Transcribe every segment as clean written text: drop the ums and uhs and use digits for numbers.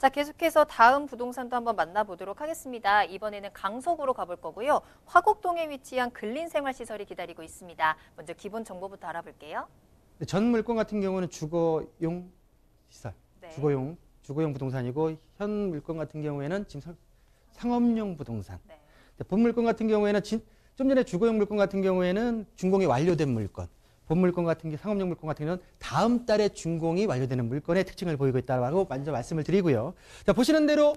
자, 계속해서 다음 부동산도 한번 만나보도록 하겠습니다. 이번에는 강서구로 가볼 거고요. 화곡동에 위치한 근린생활시설이 기다리고 있습니다. 먼저 기본 정보부터 알아볼게요. 전 물건 같은 경우는 주거용 시설, 네. 주거용 부동산이고 현 물건 같은 경우에는 지금 상업용 부동산. 네. 본 물건 같은 경우에는 좀 전에 주거용 물건 같은 경우에는 준공이 완료된 물건. 본 물건 같은 게 상업용 물건 같은 경우는 다음 달에 준공이 완료되는 물건의 특징을 보이고 있다고 먼저 말씀을 드리고요. 자, 보시는 대로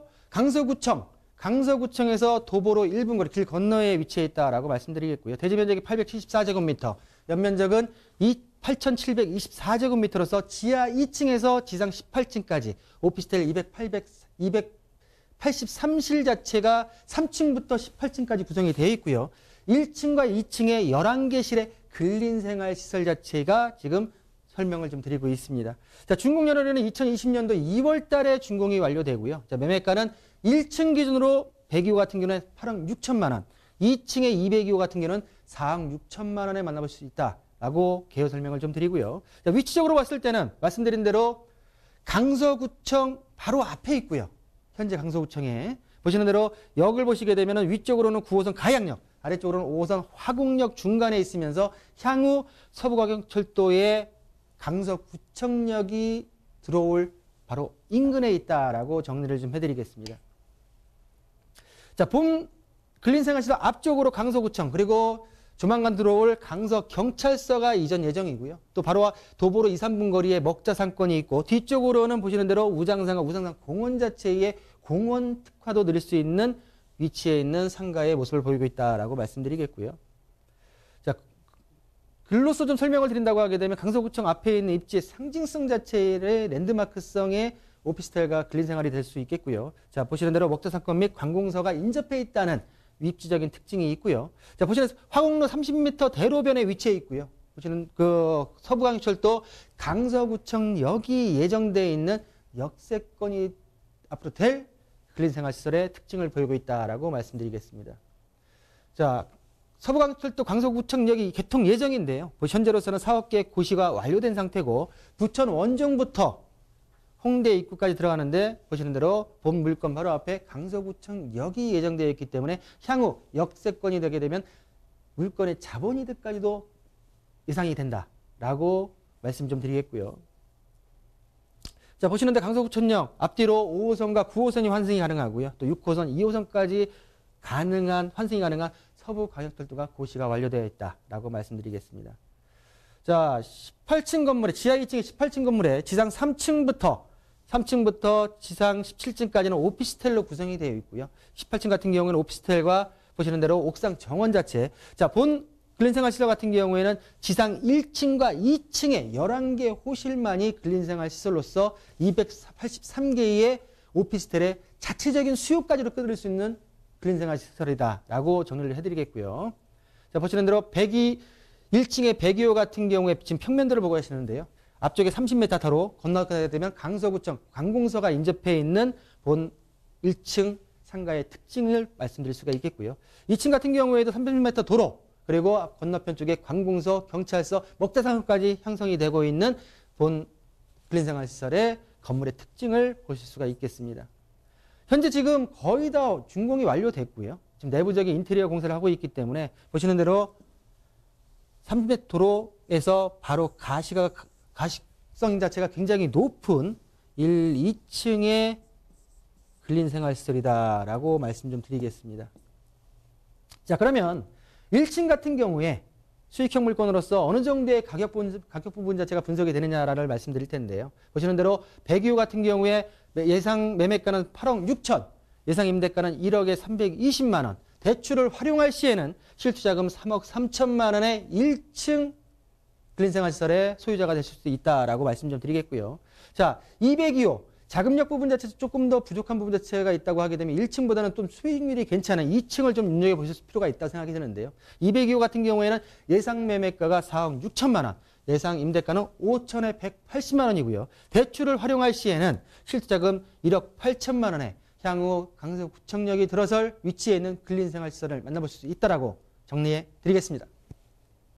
강서구청에서 도보로 1분 거리 길 건너에 위치해 있다라고 말씀드리겠고요. 대지 면적이 874제곱미터, 연면적은 8,724제곱미터로서 지하 2층에서 지상 18층까지 오피스텔 283실 자체가 3층부터 18층까지 구성이 되어 있고요. 1층과 2층에 11개 실의 근린생활시설 자체가 지금 설명을 좀 드리고 있습니다. 자, 준공 연료는 2020년도 2월 달에 준공이 완료되고요. 자, 매매가는 1층 기준으로 102호 같은 경우는 8억 6천만 원, 2층에 202호 같은 경우는 4억 6천만 원에 만나볼 수 있다라고 개요 설명을 좀 드리고요. 자, 위치적으로 봤을 때는 말씀드린 대로 강서구청 바로 앞에 있고요. 현재 강서구청에 보시는 대로 역을 보시게 되면 위쪽으로는 9호선 가양역, 아래쪽으로는 5호선 화곡역 중간에 있으면서 향후 서부과경철도에 강서구청역이 들어올 바로 인근에 있다라고 정리를 좀 해드리겠습니다. 자, 본 근린생활시설 앞쪽으로 강서구청, 그리고 조만간 들어올 강서경찰서가 이전 예정이고요. 또 바로 도보로 2, 3분 거리에 먹자상권이 있고, 뒤쪽으로는 보시는 대로 우장산과 우장산 공원 자체의 공원 특화도 누릴 수 있는 위치에 있는 상가의 모습을 보이고 있다라고 말씀드리겠고요. 자, 글로서 좀 설명을 드린다고 하게 되면 강서구청 앞에 있는 입지의 상징성 자체의 랜드마크성의 오피스텔과 근린생활이 될 수 있겠고요. 자, 보시는 대로 먹자상권 및 관공서가 인접해 있다는 입지적인 특징이 있고요. 자, 보시는 화곡로 30m 대로변에 위치해 있고요. 보시는 그 서부강철도 강서구청역이 예정되어 있는 역세권이 앞으로 될 근린생활시설의 특징을 보이고 있다라고 말씀드리겠습니다. 자, 서부강철도 강서구청역이 개통 예정인데요. 현재로서는 사업 계획 고시가 완료된 상태고 부천 원종부터 홍대 입구까지 들어가는데 보시는 대로 본 물건 바로 앞에 강서구청역이 예정되어 있기 때문에 향후 역세권이 되게 되면 물건의 자본이득까지도 예상이 된다라고 말씀 좀 드리겠고요. 자, 보시는데 강서구청역 앞뒤로 5호선과 9호선이 환승이 가능하고요. 또 6호선, 2호선까지 환승이 가능한 서부광역철도가 고시가 완료되어 있다라고 말씀드리겠습니다. 자, 18층 건물에 지하 2층에 18층 건물에 지상 3층부터 지상 17층까지는 오피스텔로 구성이 되어 있고요. 18층 같은 경우에는 오피스텔과 보시는 대로 옥상 정원 자체. 자, 본 근린생활시설 같은 경우에는 지상 1층과 2층에 11개 호실만이 근린생활시설로서 283개의 오피스텔의 자체적인 수요까지도 끌어들일 수 있는 근린생활시설이다라고 정리를 해드리겠고요. 자, 보시는 대로 1층의 102호 같은 경우에 지금 평면도를 보고 계시는데요. 앞쪽에 30m로 건너가게 되면 강서구청 관공서가 인접해 있는 본 1층 상가의 특징을 말씀드릴 수가 있겠고요. 2층 같은 경우에도 300m 도로, 그리고 건너편 쪽에 관공서, 경찰서, 먹자상권까지 형성이 되고 있는 본 근린생활시설의 건물의 특징을 보실 수가 있겠습니다. 현재 지금 거의 다 준공이 완료됐고요. 지금 내부적인 인테리어 공사를 하고 있기 때문에 보시는 대로 300 도로에서 바로 가식성 자체가 굉장히 높은 1, 2층의 근린생활시설이다라고 말씀 좀 드리겠습니다. 자, 그러면 1층 같은 경우에 수익형 물건으로서 어느 정도의 가격 부분 자체가 분석이 되느냐를 말씀드릴 텐데요. 보시는 대로 102호 같은 경우에 예상 매매가는 8억 6천, 예상 임대가는 1억에 320만 원, 대출을 활용할 시에는 실투자금 3억 3천만 원의 1층 근린생활시설의 소유자가 되실 수 있다라고 말씀 좀 드리겠고요. 자, 202호 자금력 부분 자체에서 조금 더 부족한 부분 자체가 있다고 하게 되면 1층보다는 좀 수익률이 괜찮은 2층을 좀 눈여겨보실 필요가 있다고 생각이 드는데요. 202호 같은 경우에는 예상 매매가가 4억 6천만 원, 예상 임대가는 5천에 180만 원이고요. 대출을 활용할 시에는 실투자금 1억 8천만 원에 향후 강서구청역이 들어설 위치에 있는 근린생활시설을 만나볼 수 있다라고 정리해 드리겠습니다.